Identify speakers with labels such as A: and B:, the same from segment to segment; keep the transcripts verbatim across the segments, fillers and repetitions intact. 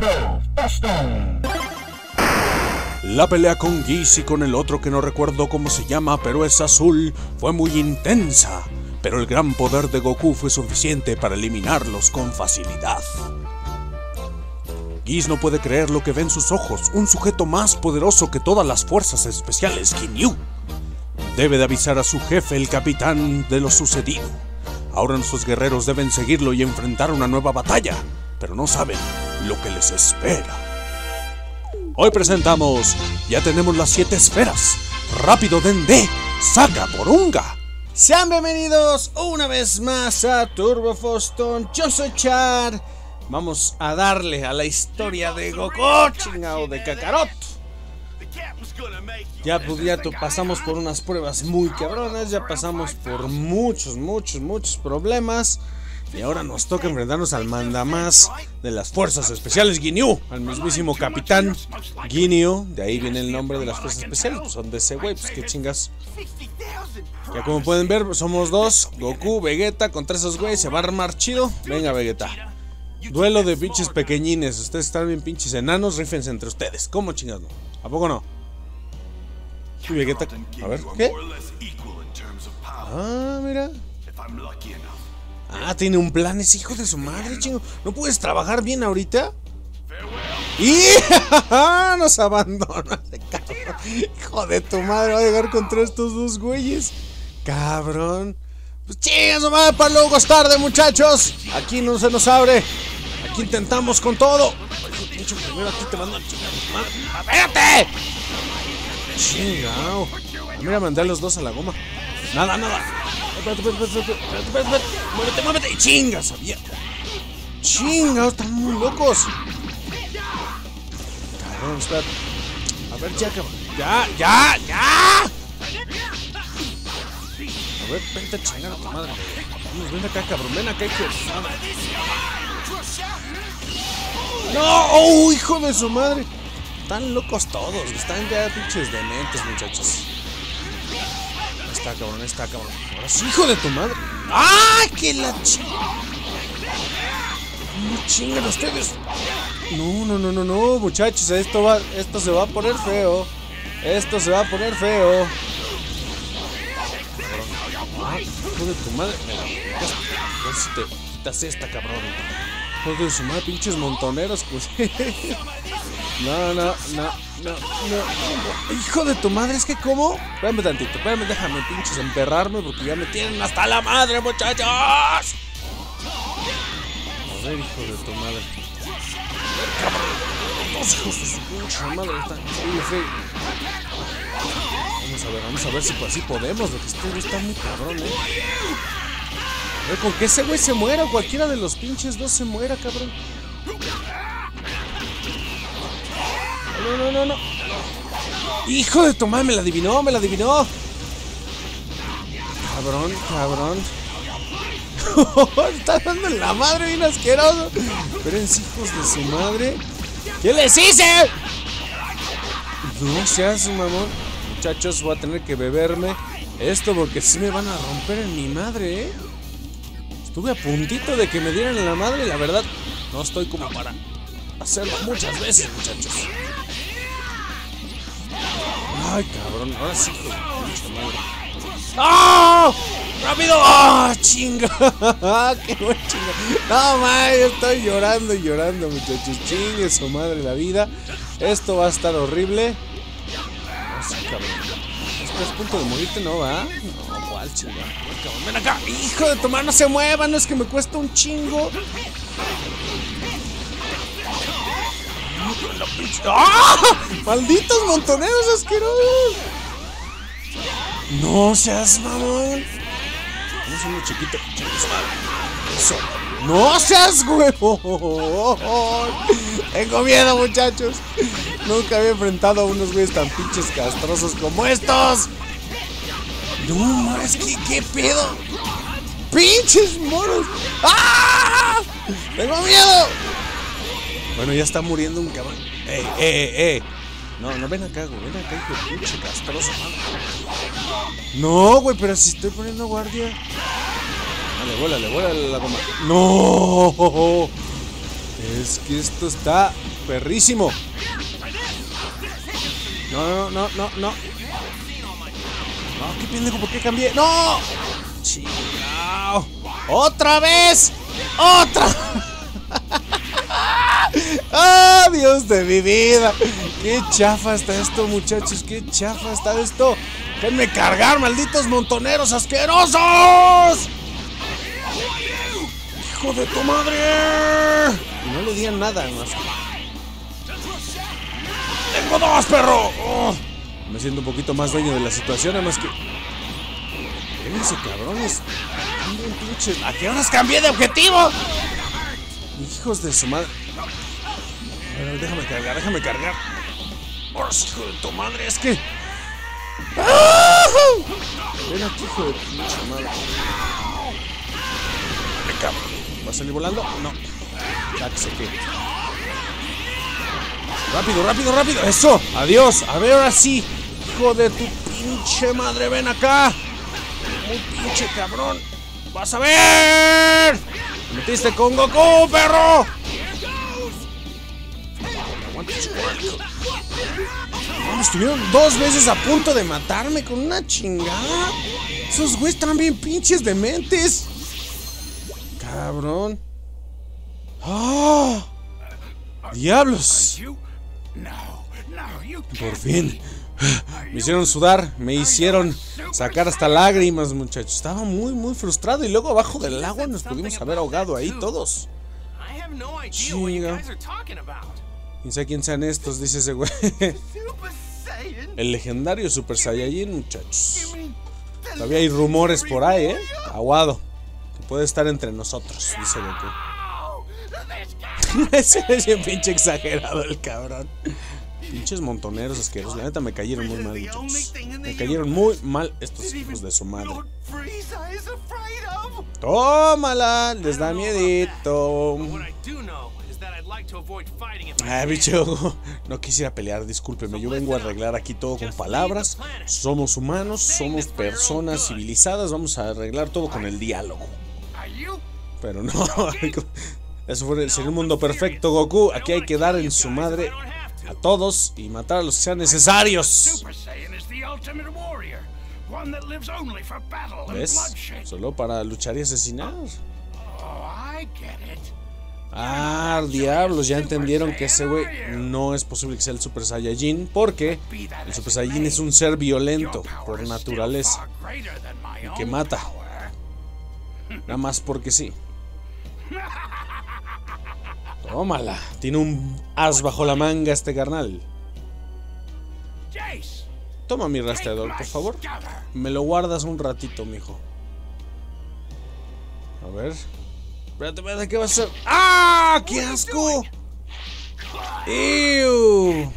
A: La pelea con Geese y con el otro que no recuerdo cómo se llama, pero es azul, fue muy intensa. Pero el gran poder de Goku fue suficiente para eliminarlos con facilidad. Geese no puede creer lo que ve en sus ojos, un sujeto más poderoso que todas las fuerzas especiales Ginyu. Debe de avisar a su jefe, el capitán, de lo sucedido. Ahora nuestros guerreros deben seguirlo y enfrentar una nueva batalla, pero no saben lo que les espera. Hoy presentamos, ya tenemos las siete esferas. Rápido Dende, saca Porunga.
B: Sean bienvenidos una vez más a Turbo Foston. Yo soy Char. Vamos a darle a la historia de Goku, chingao, de Kakarot. Ya, pues, ya pasamos por unas pruebas muy cabronas. Ya pasamos por muchos, muchos, muchos problemas. Y ahora nos toca enfrentarnos al mandamás de las fuerzas especiales Ginyu, al mismísimo capitán Ginyu. De ahí viene el nombre de las fuerzas especiales, pues son de ese güey, pues qué chingas. Ya como pueden ver, somos dos, Goku, Vegeta, contra esos güeyes, se va a armar chido. Venga, Vegeta. Duelo de pinches pequeñines, ustedes están bien pinches enanos, rífense entre ustedes. ¿Cómo chingas no? ¿A poco no? Sí, Vegeta, a ver, ¿qué? Ah, mira. Ah, tiene un plan, es hijo de su madre, chingo. ¿No puedes trabajar bien ahorita? ¡Y! Nos abandona, cabrón. Hijo de tu madre, va a llegar contra estos dos güeyes. Cabrón. Pues chinga su madre, para luego es tarde, muchachos. Aquí no se nos abre. Aquí intentamos con todo. Pinche primero aquí te mando a chingar tu madre. ¡Espérate! Chingao. Mira, mandé a los dos a la goma. Nada, nada. Espérate, espérate, espérate, espérate, espérate, espérate. Muévete, muévete. Chinga, sabía. Chinga, están muy locos. Cabrón, espérate. A ver, ya, cabrón. Ya, ya, ya. A ver, vente a chingar a tu madre. Vamos, ven acá, cabrón. Ven acá, hijo de su madre. No, oh, hijo de su madre. Están locos todos. Están ya pinches dementes, muchachos. Está cabrón, está cabrón. Ahora sí, hijo de tu madre. ¡Ah! ¡Que la chinga! No chingan ustedes. No, no, no, no, no, muchachos. Esto va, esto se va a poner feo. Esto se va a poner feo. Ah, hijo de tu madre. Mira, a ver si te quitas esta, cabrón. Hijo de su madre, pinches montoneros, pues. No, no, no, no, no. Hijo de tu madre, es que ¿cómo? Espérame tantito, espérame, déjame pinches emperrarme porque ya me tienen hasta la madre, muchachos. A ver, hijo de tu madre. Cabrón, dos hijos de su pinche madre están muy feo. Vamos a ver, vamos a ver si así podemos, porque este güey está muy cabrón, eh. A ver, con que ese güey se muera, cualquiera de los pinches dos se muera, cabrón. No, no, no, no. Hijo de tu madre, me la adivinó, me la adivinó. Cabrón, cabrón. Está dando en la madre bien asqueroso. Espérense, hijos de su madre. ¿Qué les hice? No seas un mamón. Muchachos, voy a tener que beberme esto porque si me van a romper en mi madre, ¿eh? Estuve a puntito de que me dieran en la madre y la verdad no estoy como para hacerlo muchas veces, muchachos. Ay, cabrón, ahora sí, hijo de pinche madre. ¡No! ¡Rápido! ¡Ah, oh, chinga! ¡Qué buen chinga! No, man, yo estoy llorando y llorando, muchachos. Chingue su madre la vida. Esto va a estar horrible. No, sí, cabrón. ¿Estás a punto de morirte, no, va? No, ¿cuál chinga? Cabrón, ven acá. Hijo de tu madre, no se mueva, no es que me cuesta un chingo. ¡Ah! ¡Malditos montoneros asquerosos! No seas mamón. Vamos a uno chiquito. Eso. No seas huevo. Tengo miedo, muchachos. Nunca había enfrentado a unos güeyes tan pinches castrosos como estos. No, es que qué pedo. Pinches moros. ¡Ah! Tengo miedo. Bueno, ya está muriendo un cabrón. ¡Ey, ey, ey, ey! No, no, ven acá, güey. Ven acá, hijo de pinche castroso, mano. No, güey, pero si estoy poniendo guardia. Dale, vuélale, vuélale la goma. ¡No! Es que esto está perrísimo. No, no, no, no, no. No, qué pendejo, ¿por qué cambié? ¡No! ¡Chingao! ¡Otra vez! ¡Otra! ¡Ah, Dios de mi vida! ¡Qué chafa está esto, muchachos! ¡Qué chafa está esto! ¡Déjenme cargar, malditos montoneros asquerosos! ¡Hijo de tu madre! Y no le digan nada más. ¡Tengo dos, perro! Oh, me siento un poquito más dueño de la situación, además que... Fíjense, cabrones. ¿A qué horas cambié de objetivo? Hijos de su madre. Bueno, déjame cargar, déjame cargar. Ahora, hijo de tu madre, es que... ¡Ah! Ven aquí, hijo de tu madre. Me cabrón. ¿Va a salir volando? No. Ya que se quede. Rápido, rápido, rápido. Eso. Adiós. A ver, ahora sí. Hijo de tu pinche madre, ven acá. Muy pinche cabrón. Vas a ver. Me metiste con Goku, perro. No, estuvieron dos veces a punto de matarme con una chingada. Esos güeyes están bien pinches dementes. Cabrón. ¡Ah! ¡Diablos! Por fin. Me hicieron sudar, me hicieron sacar hasta lágrimas, muchachos. Estaba muy, muy frustrado. Y luego abajo del agua nos pudimos haber ahogado ahí todos. Chinga. No sé quién sean estos, dice ese güey. El legendario Super Saiyajin, muchachos. Todavía hay rumores por ahí, ¿eh? Aguado. Que puede estar entre nosotros, dice Goku. Ese es bien pinche exagerado el cabrón. Pinches montoneros asquerosos. La neta me cayeron muy mal, muchachos. Me cayeron muy mal estos hijos de su madre. Tómala, les da miedito. Ah, bicho, no quisiera pelear, discúlpeme. Yo vengo a arreglar aquí todo con palabras. Somos humanos, somos personas civilizadas. Vamos a arreglar todo con el diálogo. Pero no, eso fue, sería un mundo perfecto, Goku. Aquí hay que dar en su madre a todos y matar a los que sean necesarios. ¿Ves? Solo para luchar y asesinar. Ah, diablos, ya entendieron que ese güey no es posible que sea el Super Saiyajin, porque el Super Saiyajin es un ser violento por naturaleza y que mata. Nada más porque sí. Tómala, tiene un as bajo la manga este carnal. Toma mi rastreador, por favor. Me lo guardas un ratito, mijo. A ver. Espérate, espérate, ¿qué vas a hacer? ¡Ah! ¡Qué asco! ¡Ew!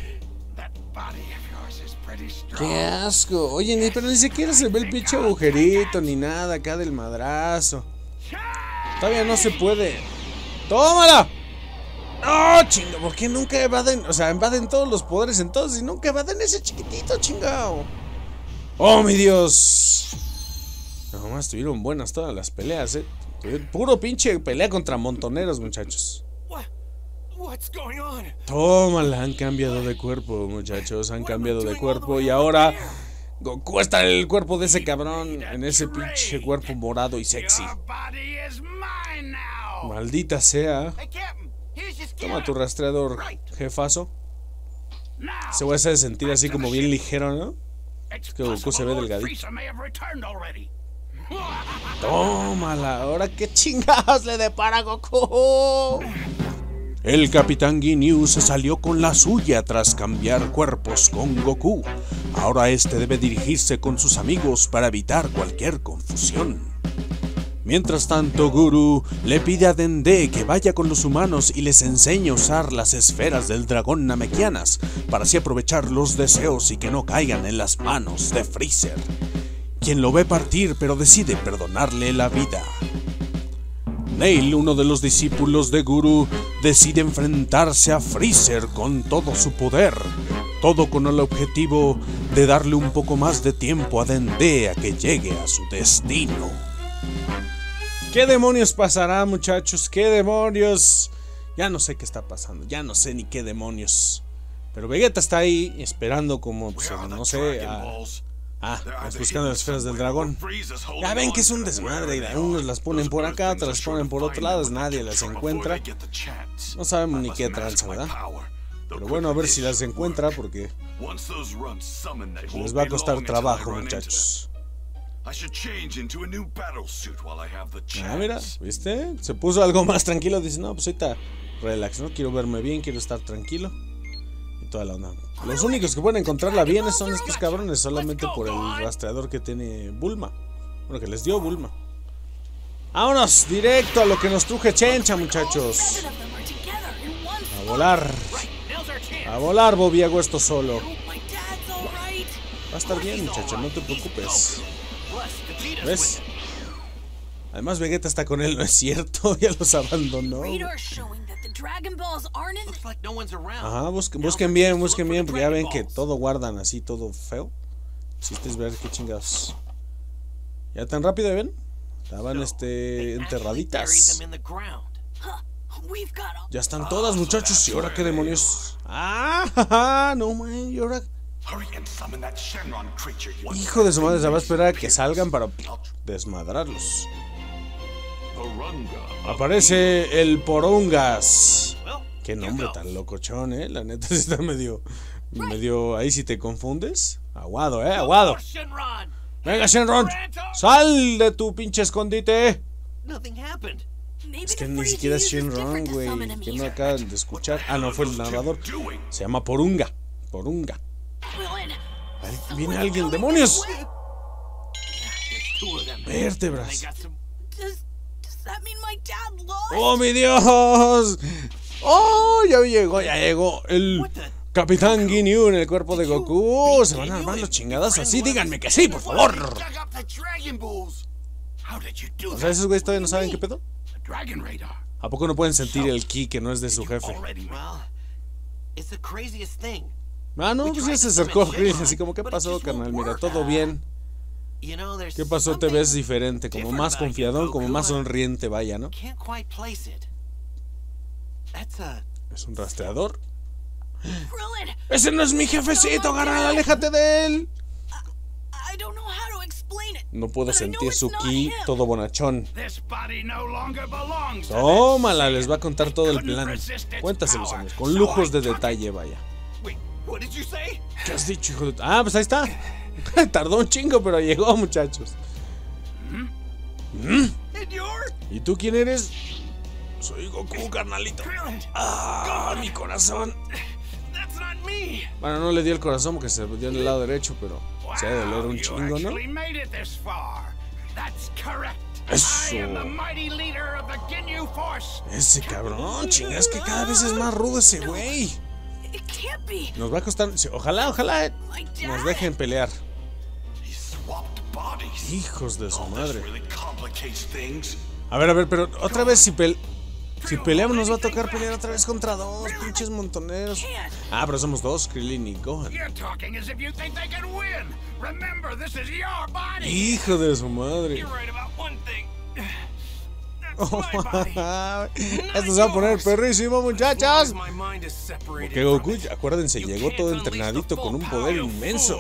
B: ¡Qué asco! Oye, ni, pero ni siquiera se ve el pinche agujerito ni nada acá del madrazo. Todavía no se puede. ¡Tómala! ¡No, chinga! ¿Por qué nunca evaden? O sea, evaden todos los poderes entonces y nunca evaden ese chiquitito, chingao. ¡Oh, mi Dios! Nomás estuvieron buenas todas las peleas, eh. Puro pinche pelea contra montoneros, muchachos. Tómala, han cambiado de cuerpo, muchachos. Han cambiado de cuerpo y ahora Goku está en el cuerpo de ese cabrón. En ese pinche cuerpo morado y sexy. Maldita sea. Toma tu rastreador, jefazo. Se va a hacer sentir así como bien ligero, ¿no? Es que Goku se ve delgadito. Tómala, ahora qué chingados le depara Goku. El Capitán Ginyu se salió con la suya tras cambiar cuerpos con Goku. Ahora este debe dirigirse con sus amigos para evitar cualquier confusión. Mientras tanto, Guru le pide a Dende que vaya con los humanos y les enseñe a usar las esferas del dragón namekianas para así aprovechar los deseos y que no caigan en las manos de Freezer, quien lo ve partir pero decide perdonarle la vida. Nail, uno de los discípulos de Guru, decide enfrentarse a Freezer con todo su poder, todo con el objetivo de darle un poco más de tiempo a Dende a que llegue a su destino. ¿Qué demonios pasará, muchachos? ¿Qué demonios? Ya no sé qué está pasando. Ya no sé ni qué demonios. Pero Vegeta está ahí esperando como, pues, no sé, a... Ah, pues buscando las esferas del dragón. Ya ven que es un desmadre. Unos las ponen por acá, otros las ponen por otro lado. Nadie las encuentra. No sabemos ni qué tranza, ¿verdad? Pero bueno, a ver si las encuentra porque les va a costar trabajo, muchachos. Ah, mira, ¿viste? Se puso algo más tranquilo. Dice, no, pues ahorita relax, ¿no? Quiero verme bien, quiero estar tranquilo. Y toda la onda. Los únicos que pueden encontrarla bien son estos cabrones, solamente por el rastreador que tiene Bulma. Bueno, que les dio Bulma. Vámonos, directo a lo que nos truje Chencha, muchachos. A volar. A volar, Bobby, hago esto solo. Va a estar bien, muchacho, no te preocupes. ¿Ves? Además Vegeta está con él, ¿no es cierto? Ya los abandonó. Ajá, busquen, busquen bien, busquen bien, porque ya ven que todo guardan así, todo feo. Chistes ver qué chingados. ¿Ya tan rápido ven? Estaban este enterraditas. Ya están todas, muchachos. ¿Y ahora qué demonios? ¡Ah! No, man, ¿y ahora? Hijo de su madre, se va a esperar a que salgan para desmadrarlos. Aparece el Porungas. Qué nombre tan locochón, eh. La neta está medio, medio. Ahí si te confundes. Aguado, eh, aguado. Venga, Shenron, sal de tu pinche escondite. Es que ni siquiera es Shenron, güey. Que no acaban de escuchar. Ah, no, fue el narrador. Se llama Porunga. Porunga. Ahí viene alguien, demonios. Vértebras. ¡Oh, mi Dios! ¡Oh, ya llegó, ya llegó el Capitán Ginyu en el cuerpo de Goku! ¿Se van a armar los chingadas así? Díganme que sí, por favor. O sea, esos güeyes todavía no saben qué pedo. ¿A poco no pueden sentir el ki que no es de su jefe? Ah, no, pues ya se acercó Krillin, así como, ¿qué pasó, carnal? Mira, todo bien. ¿Qué pasó? Te ves diferente, como más confiadón, como más sonriente, vaya, ¿no? ¿Es un rastreador? ¡Ese no es mi jefecito, carnal! ¡Aléjate de él! No puedo sentir su ki todo bonachón. Tómala, les va a contar todo el plan. Cuéntaselos, amigos, con lujos de detalle, vaya. ¿Qué has dicho, hijo de...? Ah, pues ahí está. Tardó un chingo, pero llegó, muchachos. ¿Mm? ¿Y tú quién eres? Soy Goku, carnalito. Ah, mi corazón. Bueno, no le dio el corazón porque se dio en el lado derecho, pero se ha de doler un chingo, ¿no? Eso. Ese cabrón, chinga, es que cada vez es más rudo ese güey. Nos va a costar... Ojalá, ojalá nos dejen pelear. Hijos de su madre. A ver, a ver, pero otra vez si pele... Si peleamos nos va a tocar pelear otra vez contra dos pinches montoneros. Ah, pero somos dos, Krillin y Gohan. Hijo de su madre. Oh, esto se va a poner perrísimo, muchachas. Porque Goku, acuérdense, llegó todo entrenadito con un poder inmenso.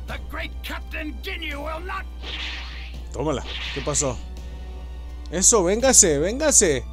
B: Tómala, ¿qué pasó? Eso, véngase, véngase.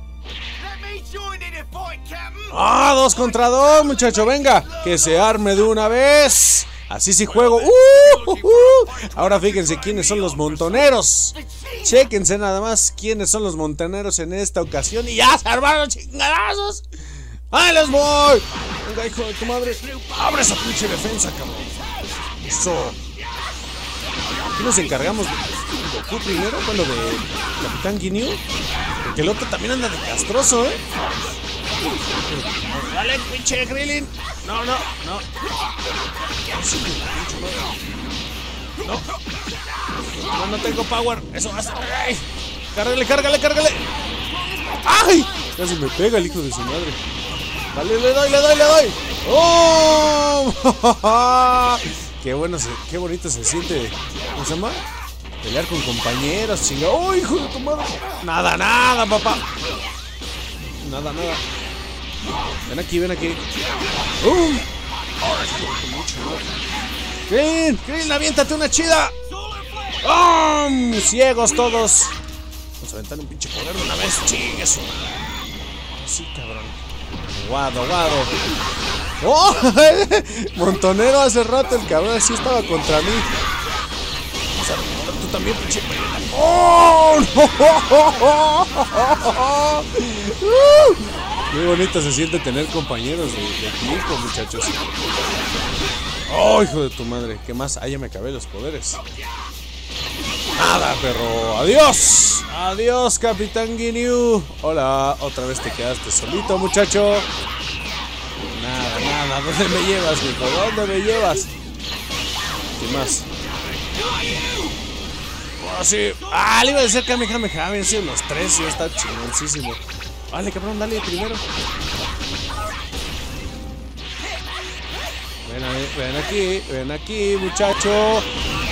B: Ah, dos contra dos, muchacho, venga. Que se arme de una vez. Así sí juego. Uh, uh, uh. Ahora fíjense quiénes son los montoneros. Chéquense nada más quiénes son los montoneros en esta ocasión. Y ya se armaron chingadazos. ¡Ahí les voy! Venga, hijo de tu madre. Abre esa pinche defensa, cabrón. Eso. Aquí nos encargamos de Goku primero, bueno, de Capitán Ginyu. Porque el otro también anda de castroso, ¿eh? Dale, pinche Krillin. No, no, no. No. No, no tengo power. Eso hace. ¡Ay! Cárgale, cárgale, cárgale. ¡Ay! Casi me pega el hijo de su madre. Dale, le doy, le doy, le doy. ¡Oh! Qué bueno, se, qué bonito se siente. ¿Cómo se llama? Pelear con compañeros, chinga. ¡Oh, hijo de tu madre! Nada, nada, papá. Nada, nada. Ven aquí, ven aquí. ¡Uh! ¡Krillin! ¡Krillin, aviéntate una chida! ¡Oh! ¡Ciegos todos! Vamos a aventar un pinche poder de una vez. ¡Chingue eso! Sí, cabrón. Guado, guado. ¡Oh! Montonero hace rato el cabrón así estaba contra mí. O sea, tú también, pinche. ¡Oh! ¡No! ¡Uh! Qué bonito se siente tener compañeros de, de equipo, muchachos. ¡Oh, hijo de tu madre! ¿Qué más? Ah, ya me acabé los poderes. Nada, perro. ¡Adiós! ¡Adiós, Capitán Ginyu! Hola, otra vez te quedaste solito, muchacho. Nada, nada. ¿Dónde me llevas, mijo? ¿Dónde me llevas? ¿Qué más? Oh, sí. Ah, le iba a decir Kamehameha. Habían sido los tres y ya está chingoncísimo. Vale, cabrón, dale primero. Ven, a, ven aquí, ven aquí, muchacho.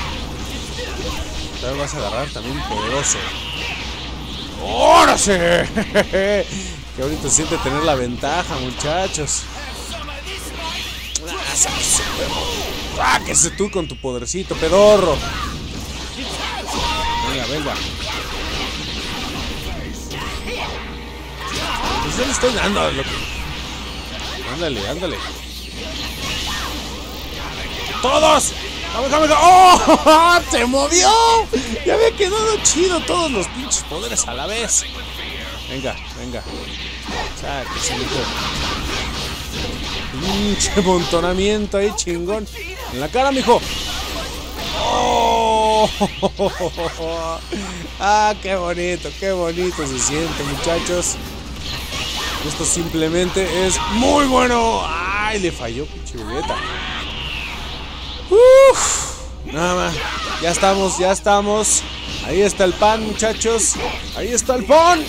B: Te vas a agarrar también poderoso. ¡Ahora sí! Qué bonito se siente tener la ventaja, muchachos. Sáquese tú con tu podercito, pedorro. Venga, venga. Pues yo le estoy dando, loco. Ándale, ándale. ¡Todos! ¡Oh! ¡Se movió! Ya había quedado chido todos los pinches poderes a la vez. Venga, venga. Sáquese, mijo. Pinche montonamiento ahí, chingón. En la cara, mijo. ¡Oh! ¡Ah, qué bonito! ¡Qué bonito se siente, muchachos! Esto simplemente es muy bueno. ¡Ay! Le falló, pinche Vegeta. Uff, nada más. Ya estamos, ya estamos. Ahí está el pan, muchachos. Ahí está el pan.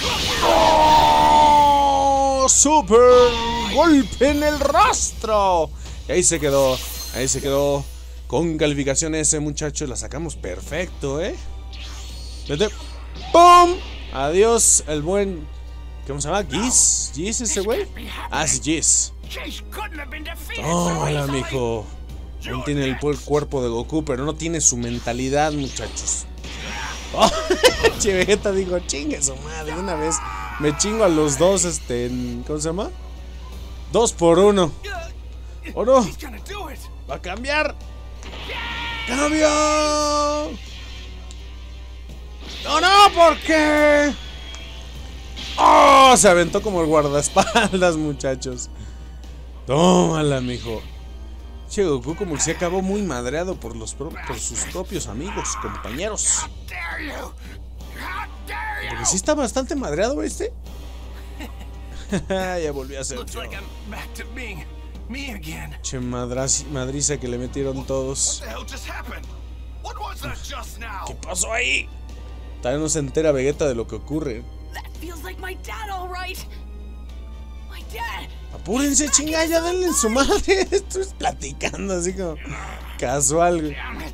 B: ¡Oh! ¡Super golpe en el rostro! Y ahí se quedó. Ahí se quedó. Con calificación S, muchachos. La sacamos perfecto, ¿eh? Vete. ¡Pum! Adiós, el buen. ¿Cómo se llama? ¿Giz? ¿Giz ese güey? Ah, sí, Giz. Tómala, mijo. Aún tiene el cuerpo de Goku, pero no tiene su mentalidad, muchachos. Oh, che, Vegeta dijo, chingue su madre, una vez me chingo a los dos, este, en, ¿cómo se llama? Dos por uno. ¿O no? Va a cambiar. ¡Cambio! ¡No, no! ¿Por qué? ¡Oh! Se aventó como el guardaespaldas, muchachos. Tómala, mijo. Che, Goku como que se acabó muy madreado por, los pro por sus propios amigos, compañeros. Porque sí está bastante madreado, ¿viste? Ya volvió a ser yo. Che, madras madriza que le metieron todos. ¿Qué pasó ahí? Todavía no se entera Vegeta de lo que ocurre. Apúrense, chinga, ya denle en su madre. Estoy platicando así como casual.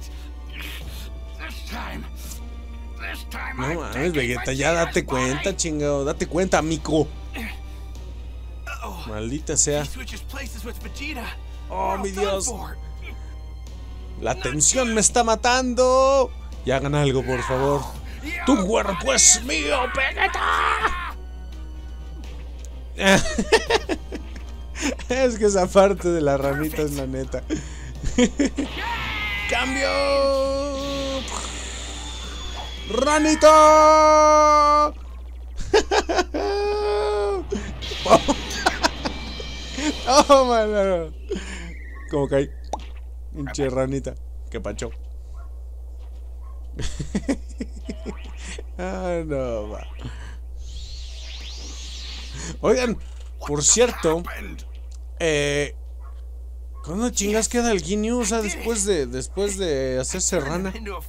B: No mames, Vegeta, ya date cuenta, chingado. Date cuenta, mico. Maldita sea. Oh, mi Dios. La tensión me está matando. Y hagan algo, por favor. Tu cuerpo es mío, Vegeta. Es que esa parte de la ramita es la neta. ¡Cambio! ¡Ranito! ¡Oh, mano! ¿Cómo cae? Pinche ranita. ¡Qué pacho! Ah, no, va. Oigan, por cierto, eh, ¿cuándo chingas queda el Ginyu? O sea, después de, después de hacerse rana.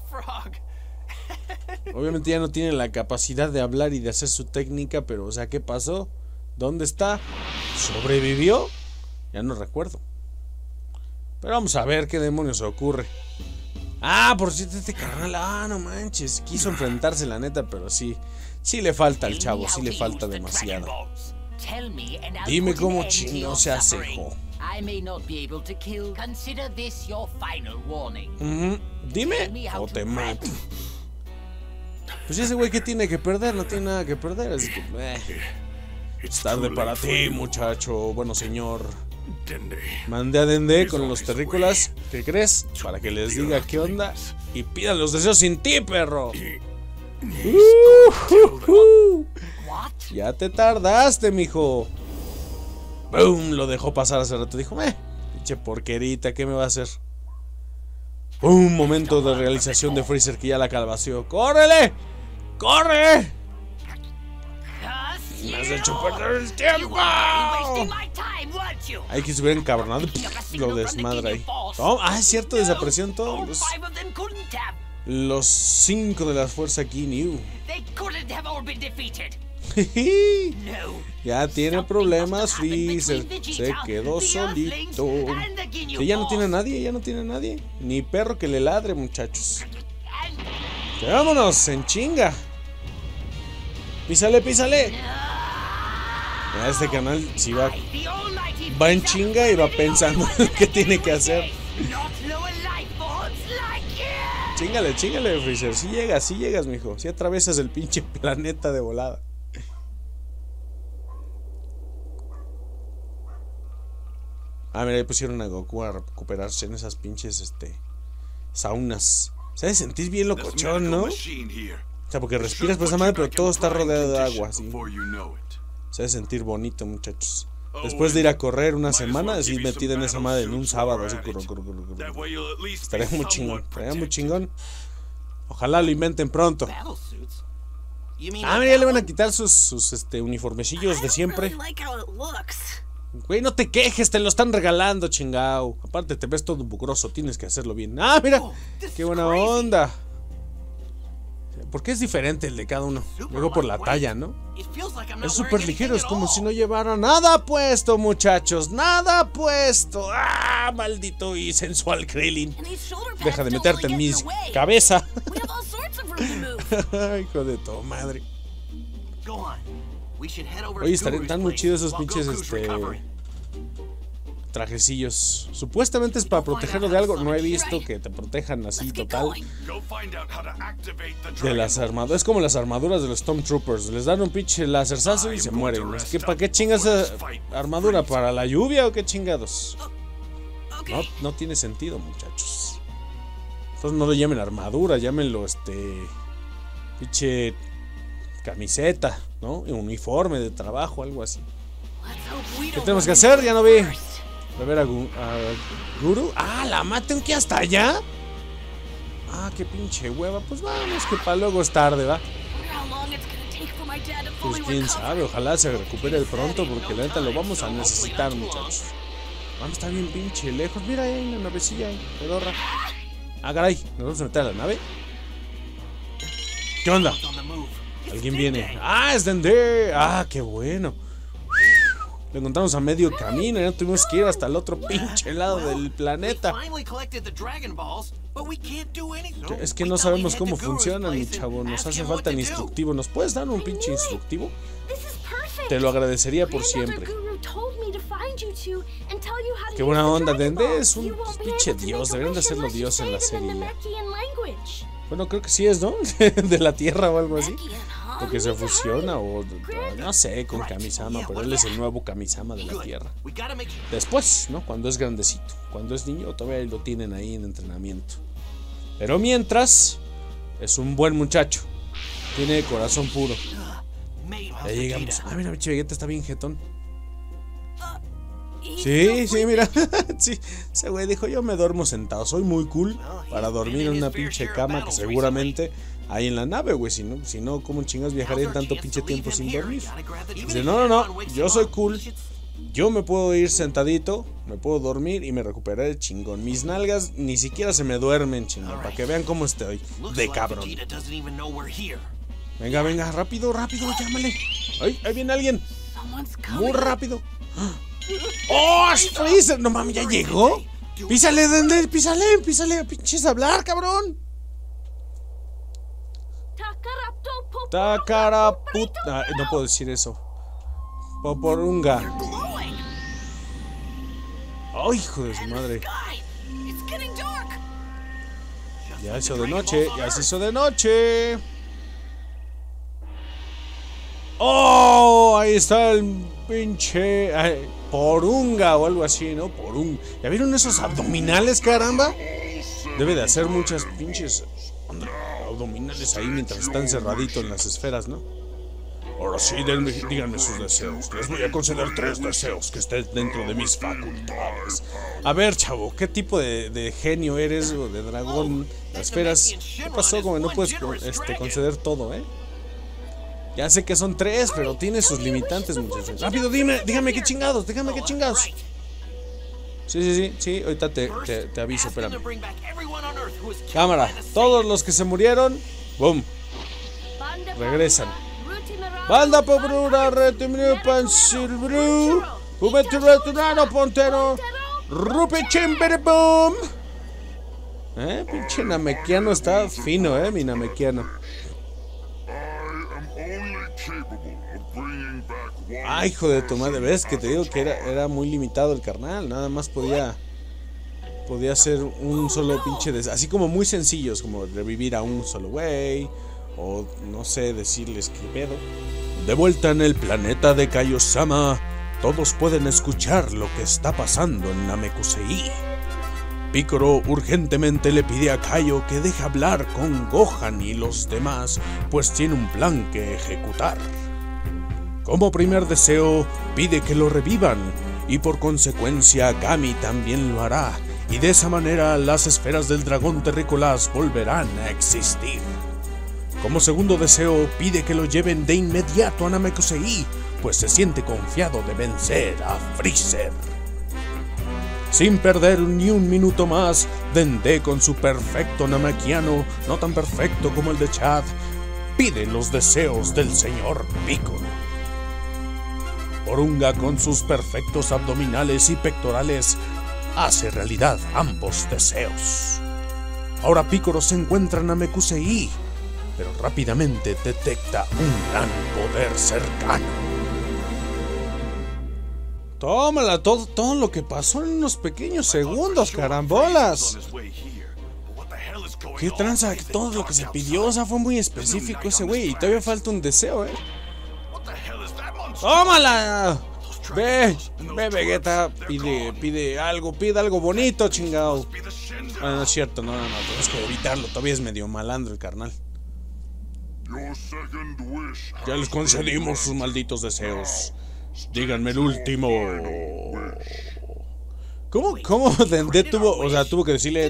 B: Obviamente ya no tiene la capacidad de hablar y de hacer su técnica, pero, o sea, ¿qué pasó? ¿Dónde está? ¿Sobrevivió? Ya no recuerdo. Pero vamos a ver qué demonios ocurre. Ah, por cierto, este carnal, ah, no manches, quiso enfrentarse la neta, pero sí, sí le falta al chavo, sí le falta demasiado. Dime cómo chingo se hace, hijo. Uh-huh. Dime o te mato. Pues ese güey que tiene que perder, no tiene nada que perder, así que eh. Es tarde para ti, muchacho. Bueno, señor. Mandé a Dende con los terrícolas. ¿Qué crees? Para que les diga qué onda y pidan los deseos sin ti, perro. Uh, uh, uh. Ya te tardaste, mijo. Boom, lo dejó pasar hace rato. Dijo, eh, pinche porquerita, ¿qué me va a hacer? Un momento de realización de Freezer que ya la calvació. ¡Córrele! ¡Corre! Me has hecho perder el tiempo. Hay que subir encabronado. Lo desmadra ahí. Oh, ah, es cierto, desaparecieron todos los, los cinco de la fuerza Ginyu. Ya tiene problemas Freezer. Se quedó solito. Sí, ya no tiene nadie, ya no tiene nadie. Ni perro que le ladre, muchachos. Que vámonos, en chinga. Písale, písale. Mira, este canal si va, va en chinga y va pensando qué tiene que hacer. Chíngale, chíngale, Freezer. Si llegas, si llegas, mijo. Si atravesas el pinche planeta de volada. Ah, mira, ahí pusieron a Goku a recuperarse en esas pinches, este, saunas. Se debe sentir bien locochón, ¿no? O sea, porque respiras por esa madre, pero todo está rodeado de agua, ¿sí? Se debe sentir bonito, muchachos. Después de ir a correr una semana, así metida en esa madre en un sábado, así, curro, curro, curro, curro. Estaría muy chingón, estaría muy chingón. Ojalá lo inventen pronto. Ah, mira, ya le van a quitar sus, sus este, uniformecillos de siempre. Güey, no te quejes, te lo están regalando, chingao. Aparte te ves todo bugroso, tienes que hacerlo bien. Ah, mira, qué buena onda. ¿Por qué es diferente el de cada uno? Luego por la talla, ¿no? Es súper ligero, es como si no llevara nada puesto, muchachos. Nada puesto. Ah, maldito y sensual Krillin. Deja de meterte en mi cabeza. Hijo de tu madre. Oye, estarían tan muy chidos esos pinches este trajecillos. Supuestamente es para protegerlo de algo. No he visto que te protejan así total de las armaduras. Es como las armaduras de los Stormtroopers. Les dan un pinche laserzazo y se mueren. Es que ¿para qué chingas esa armadura? ¿Para la lluvia o qué chingados? No, no tiene sentido, muchachos. Entonces no lo llamen armadura, llámenlo este pinche camiseta, ¿no? Uniforme de trabajo, algo así. ¿Qué tenemos que hacer? Ya no vi. A ver a, Gu a Guru. Ah, la maten que hasta allá. Ah, qué pinche hueva. Pues vamos, que para luego es tarde, ¿va? Pues quién sabe, ojalá se recupere pronto, porque la neta lo vamos a necesitar, muchachos. Vamos a estar bien pinche lejos. Mira, ahí hay una navecilla ahí, pedorra. Ah, caray, ¿nos vamos a meter a la nave? ¿Qué onda? Alguien viene. Ah, es Dende. Ah, qué bueno. Lo encontramos a medio camino. Ya tuvimos que ir hasta el otro pinche lado del planeta. Es que no sabemos cómo funcionan, mi chavo. Nos hace falta el instructivo. ¿Nos puedes dar un pinche instructivo? Te lo agradecería por siempre. Qué buena onda. Dende es un pinche dios. Deberían de hacerlo dios en la serie. Bueno, creo que sí es, ¿no? De la tierra o algo así. Porque se fusiona o no sé, con Kamisama. Pero él es el nuevo Kamisama de la tierra. Después, ¿no? Cuando es grandecito. Cuando es niño todavía lo tienen ahí en entrenamiento. Pero mientras, es un buen muchacho. Tiene corazón puro. Ya llegamos. Ah, mira, mi Vegeta está bien jetón. Sí, sí, mira. Sí, ese güey dijo, yo me duermo sentado. Soy muy cool para dormir en una pinche cama que seguramente hay en la nave, güey. Si no, si no, ¿cómo chingas viajaré tanto pinche tiempo sin dormir? Dice, no, no, no, yo soy cool. Yo me puedo ir sentadito, me puedo dormir y me recuperaré chingón. Mis nalgas ni siquiera se me duermen, chingón. Para que vean cómo estoy de cabrón. Venga, venga, rápido, rápido, llámale. Ay, ahí viene alguien. Muy rápido. ¡Oh, Freezer! No mames, ¿ya llegó? Písale, Dende, písale, písale, pinches a hablar, cabrón. Takaraputa. No puedo decir eso. Poporunga. ¡Oh, hijo de su madre! Ya se hizo de noche, ya se hizo de noche. ¡Oh! Ahí está el pinche... Ay, Porunga o algo así, ¿no? Porunga. ¿Ya vieron esos abdominales, caramba? Debe de hacer muchas pinches abdominales ahí mientras está encerradito en las esferas, ¿no? Ahora sí, denme, díganme sus deseos. Les voy a conceder tres deseos que estén dentro de mis facultades. A ver, chavo, ¿qué tipo de, de genio eres o de dragón? Las esferas... ¿Qué pasó? Como no puedes este, conceder todo, ¿eh? Ya sé que son tres, pero tiene sus limitantes, muchachos. Rápido, dime, dígame qué chingados, dígame qué chingados. Sí, sí, sí, sí, ahorita te, te, te aviso, espérame. Cámara, todos los que se murieron, boom, regresan. Banda pobrura, retimio pansilbru, pubeti retunano pontero, rupe chimbere boom. Eh, pinche namequiano está fino, eh, mi namequiano. Ay, hijo de tu madre, ves que te digo que era, era muy limitado el carnal, nada más podía podía hacer un solo pinche des así como muy sencillos, como revivir a un solo güey, o no sé, decirles qué pedo. De vuelta en el planeta de Kaiosama, todos pueden escuchar lo que está pasando en Namekusei. Picoro urgentemente le pide a Kaio que deje hablar con Gohan y los demás, pues tiene un plan que ejecutar. Como primer deseo, pide que lo revivan, y por consecuencia Gami también lo hará, y de esa manera las esferas del dragón terrícolas volverán a existir. Como segundo deseo, pide que lo lleven de inmediato a Namekusei, pues se siente confiado de vencer a Freezer. Sin perder ni un minuto más, Dende con su perfecto namekiano, no tan perfecto como el de Chad, pide los deseos del señor Piccolo. Porunga con sus perfectos abdominales y pectorales hace realidad ambos deseos. Ahora Piccolo se encuentra en Namekusei, pero rápidamente detecta un gran poder cercano. Tómala, todo, todo lo que pasó en unos pequeños segundos, carambolas. Qué tranza, todo lo que se pidió, o sea, fue muy específico ese güey. Y todavía falta un deseo, eh. ¡Tómala! Ve, ve, Vegeta, pide, pide algo, pide algo bonito, chingado. Ah, no es cierto, no, no, no, tenemos que evitarlo, todavía es medio malandro el carnal. Ya les concedimos sus malditos deseos. Díganme el último. ¿Cómo, cómo Dende tuvo, o sea, tuvo que decirle...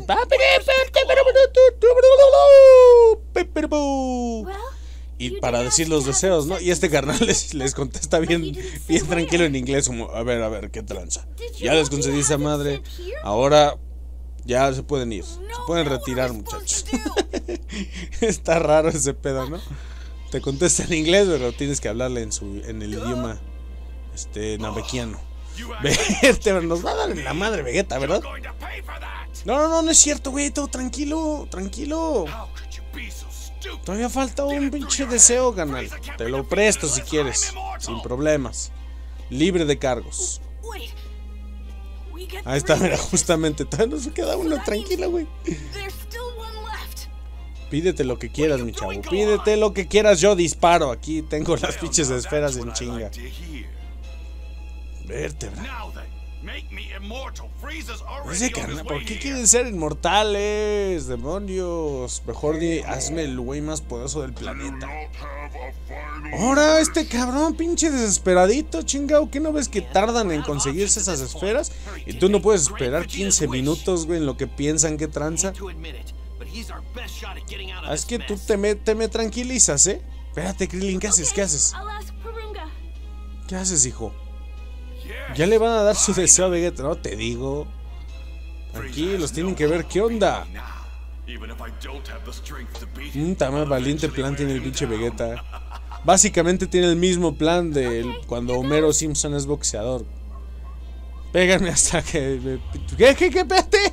B: Y para decir los deseos, ¿no? Y este carnal les, les contesta bien, bien tranquilo en inglés, como, a ver, a ver, qué tranza. Ya les concedí esa madre, ahora ya se pueden ir, se pueden retirar, muchachos. Está raro ese pedo, ¿no? Te contesta en inglés, pero tienes que hablarle en su, en el idioma, este, namekiano. Vete, nos va a dar en la madre Vegeta, ¿verdad? No, no, no, no es cierto, güey, todo tranquilo, tranquilo. Todavía falta un pinche deseo, canal. Te lo presto si quieres, sin problemas. Libre de cargos. Ahí está, mira, justamente. Todavía nos queda uno, tranquila, güey. Pídete lo que quieras, mi chavo. Pídete lo que quieras, yo disparo. Aquí tengo las pinches esferas en chinga. Vértebra. Ese carnal, ¿por qué quieren ser inmortales? Demonios. Mejor di, hazme el güey más poderoso del planeta. Ahora, este cabrón, pinche desesperadito, chingao. ¿Qué no ves que tardan en conseguirse esas esferas? Y tú no puedes esperar quince minutos, güey, en lo que piensan que tranza. Ah, es que tú te me, te me tranquilizas, ¿eh? Espérate, Krillin, ¿qué haces? ¿Qué haces? ¿Qué haces, hijo? Ya le van a dar su deseo a Vegeta, no te digo. Tranquilos, tienen que ver qué onda. Un tan valiente plan tiene el pinche Vegeta. Básicamente tiene el mismo plan de cuando Homero Simpson es boxeador. Pégame hasta que... ¿Qué? ¿Qué? ¿Qué? Espérate.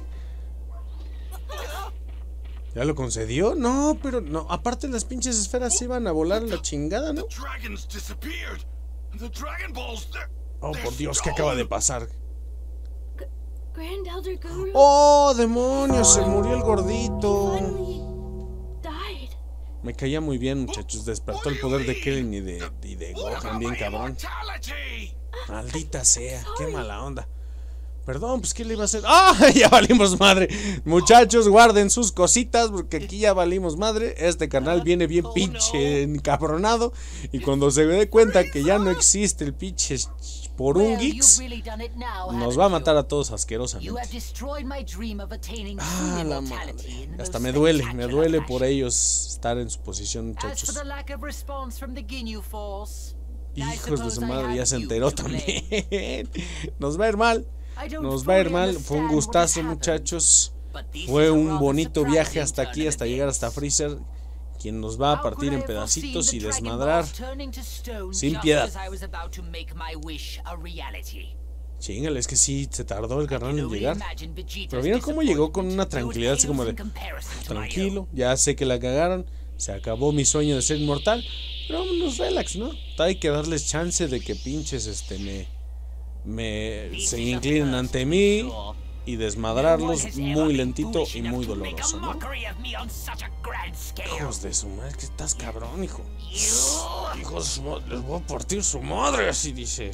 B: ¿Ya lo concedió? No, pero no. Aparte las pinches esferas se iban a volar la chingada, ¿no? Oh, por Dios, ¿qué acaba de pasar?
C: Grand Elder Guru
B: ¡Oh, demonios! Se murió el gordito.
C: finally died.
B: Me caía muy bien, muchachos. Despertó el poder de Krillin y de, y de Gohan, bien cabrón. Maldita sea, qué mala onda. Perdón, pues ¿qué le iba a hacer? ¡Ah! Ya valimos madre. Muchachos, guarden sus cositas porque aquí ya valimos madre. Este canal viene bien pinche encabronado. Y cuando se dé cuenta que ya no existe el pinche Porungix, nos va a matar a todos asquerosamente. Ah, la madre. Hasta me duele, me duele por ellos estar en su posición, muchachos. Hijos de su madre, ya se enteró también. Nos va a ir mal. Nos va a ir mal. Fue un gustazo, muchachos. Fue un bonito viaje hasta aquí, hasta llegar hasta Freezer, quien nos va a partir en pedacitos y desmadrar sin piedad. Chíngale, es que sí, se tardó el carnal en llegar. Pero vieron cómo llegó con una tranquilidad, así como de tranquilo, ya sé que la cagaron, se acabó mi sueño de ser inmortal. Pero vámonos, relax, ¿no? Hay que darles chance de que pinches este me, me se inclinen ante mí y desmadrarlos muy lentito y muy doloroso, ¿no? Hijos de su madre, que estás cabrón, hijo. Hijos de su madre, les voy a partir su madre, así dice.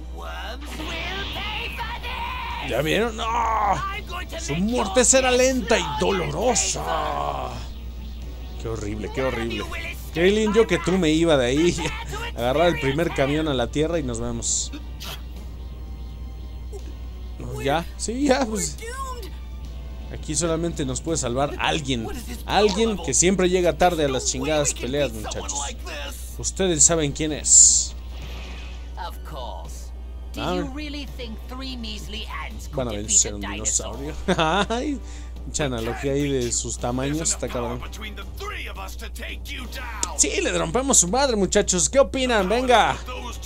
B: ¿Ya vieron? ¡No! Su muerte será lenta y dolorosa. Qué horrible, qué horrible. Krillin, yo que tú me iba de ahí, agarrar el primer camión a la tierra y nos vemos. No, ya, sí, ya, pues. Aquí solamente nos puede salvar alguien. Alguien que siempre llega tarde a las chingadas peleas, muchachos. Ustedes saben quién es. Ah, van a vencer un dinosaurio. Ay, mucha analogía ahí de sus tamaños, está cabrón. Sí, le rompemos su madre, muchachos. ¿Qué opinan? Venga.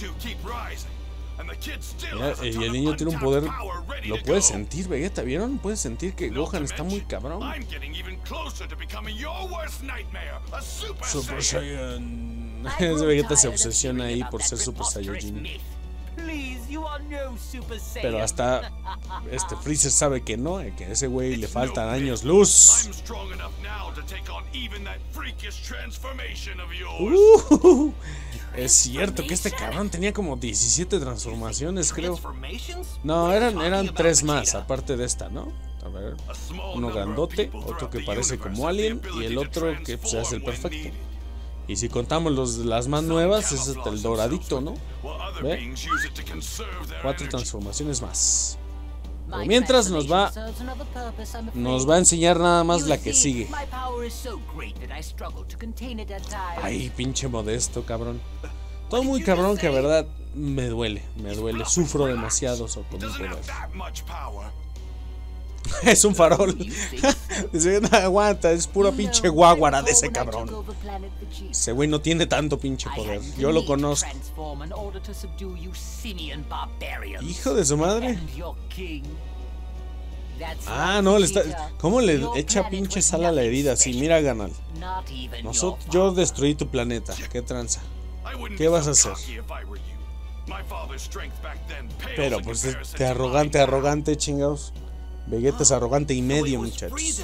B: Mira, y el niño tiene un poder. Lo puede sentir, Vegeta, ¿vieron? Puede sentir que Gohan está muy cabrón. Super Saiyan. Ese Vegeta se obsesiona ahí por ser Super Saiyajin. Pero hasta este Freezer sabe que no, que a ese güey le faltan años luz. Uh, es cierto que este cabrón tenía como diecisiete transformaciones, creo. No, eran, eran tres más, aparte de esta, ¿no? A ver, uno grandote, otro que parece como alien y el otro que pues, es el perfecto. Y si contamos los, las más nuevas, es hasta el doradito, ¿no? ¿Ve? Cuatro transformaciones más. Pero mientras nos va Nos va a enseñar nada más la que sigue. Ay, pinche Modesto, cabrón. Todo muy cabrón que a verdad me duele, me duele. Sufro demasiado con un poder. Es un farol. Dice, no aguanta, es puro pinche guaguara de ese cabrón. Ese güey no tiene tanto pinche poder. Yo lo conozco. Hijo de su madre. Ah, no, le está. ¿Cómo le echa pinche sal a la herida? Sí, mira, Ganal. Nosotros, yo destruí tu planeta. ¿Qué tranza? ¿Qué vas a hacer? Pero pues este arrogante, arrogante, chingados. Vegeta es arrogante y medio, muchachos.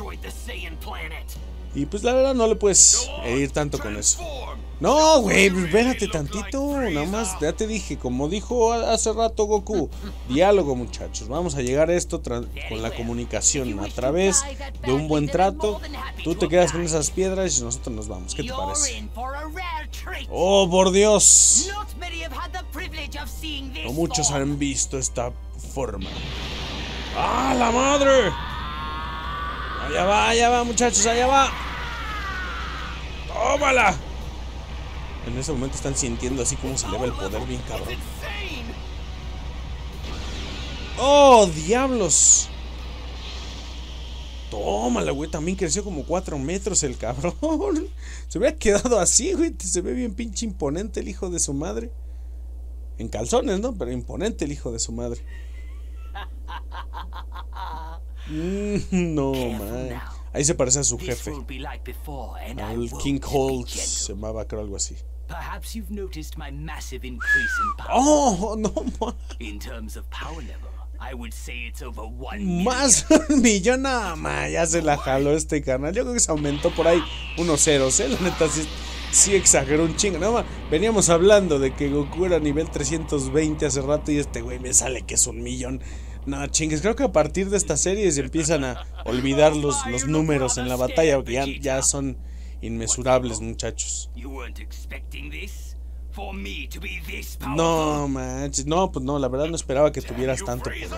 B: Y pues la verdad no le puedes herir tanto con eso. No, güey, espérate tantito. Nada más, ya te dije, como dijo hace rato Goku. Diálogo, muchachos. Vamos a llegar a esto con la comunicación. A través de un buen trato. Tú te quedas con esas piedras y nosotros nos vamos. ¿Qué te parece? Oh, por Dios. No muchos han visto esta forma. ¡Ah, la madre! Allá va, allá va, muchachos, allá va. ¡Tómala! En ese momento están sintiendo así como se eleva el poder bien cabrón. ¡Oh, diablos! Tómala, güey, también creció como cuatro metros el cabrón. Se hubiera quedado así, güey. Se ve bien pinche imponente el hijo de su madre. En calzones, ¿no? Pero imponente el hijo de su madre. Mm, no, man. Ahí se parece a su jefe. Al King Cold se llamaba, creo, algo así.
D: Perhaps you've noticed my massive increase in power.
B: Oh, no, ma-
D: In terms of power level, I would say it's over one million.
B: más un millón, nada más, ya se la jaló este carnal. Yo creo que se aumentó por ahí unos ceros, eh. La neta sí, sí exageró un chingo. Nada más, veníamos hablando de que Goku era nivel trescientos veinte hace rato y este güey me sale que es un millón. No, chingues, creo que a partir de esta serie se empiezan a olvidar los, los números en la batalla, porque ya, ya son inmesurables, muchachos.
D: You weren't expecting this? For me to be this powerful?
B: No, manches, no, pues no, la verdad no esperaba que tuvieras tanto poder.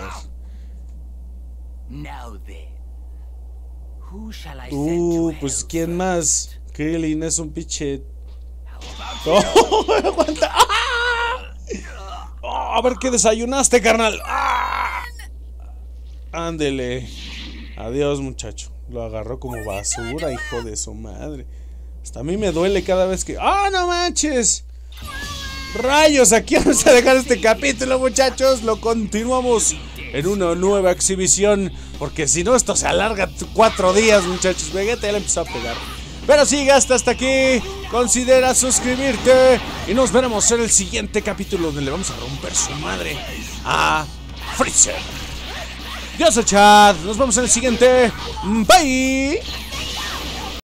D: Now then, who shall I send
B: Uh,
D: to
B: pues
D: hell
B: ¿quién más?
D: first?
B: Krillin es un pinche...
D: How about
B: ¡Oh! ¡Aguanta! ¡Ah! ¡Oh! A ver qué desayunaste, carnal. ¡Ah! Ándele. Adiós, muchacho. Lo agarró como basura, hijo de su madre. Hasta a mí me duele cada vez que... ¡Ah, no manches! ¡Rayos! Aquí vamos a dejar este capítulo, muchachos. Lo continuamos en una nueva exhibición, porque si no esto se alarga cuatro días, muchachos. Vegeta ya le empezó a pegar. Pero si llegaste hasta aquí, considera suscribirte y nos veremos en el siguiente capítulo donde le vamos a romper su madre a Freezer. Yo soy Chad, nos vemos en el siguiente. Bye.